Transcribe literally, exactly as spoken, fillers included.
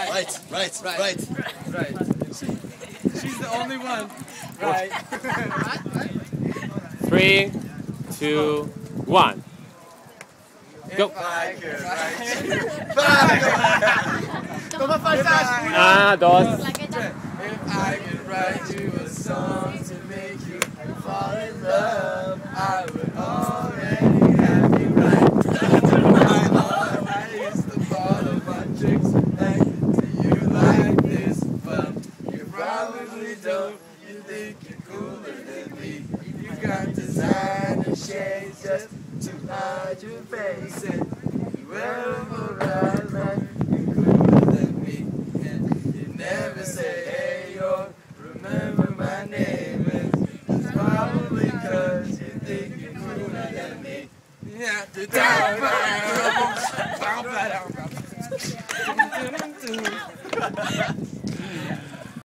Right, right, right, right. Right. She's the only one. Right. Three, two, one. Go. If I could write you. Come fast. Ah, dos. If I could write you a song to make you fall in love, I would already have you right. My heart is the thought of my tricks. Like, do you like this? But you probably don't. You think you're cooler than me. You got designer shades just to hide your face, and you wear them around like you're cooler than me. And you never say, hey, yo, remember my name. And it's probably cause you think you're cooler than me. Yeah, the down,